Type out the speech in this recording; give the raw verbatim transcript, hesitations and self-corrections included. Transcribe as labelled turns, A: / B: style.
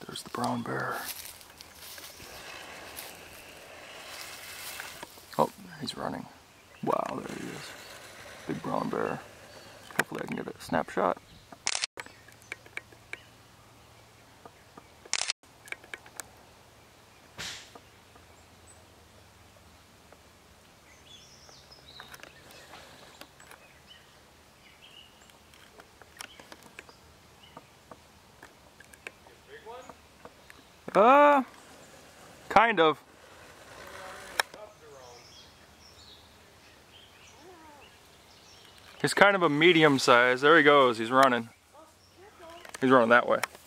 A: there's the brown bear. Oh, he's running. Wow, there he is. Big brown bear. Hopefully I can get a snapshot. Uh, kind of. He's kind of a medium size. There he goes. He's running. He's running that way.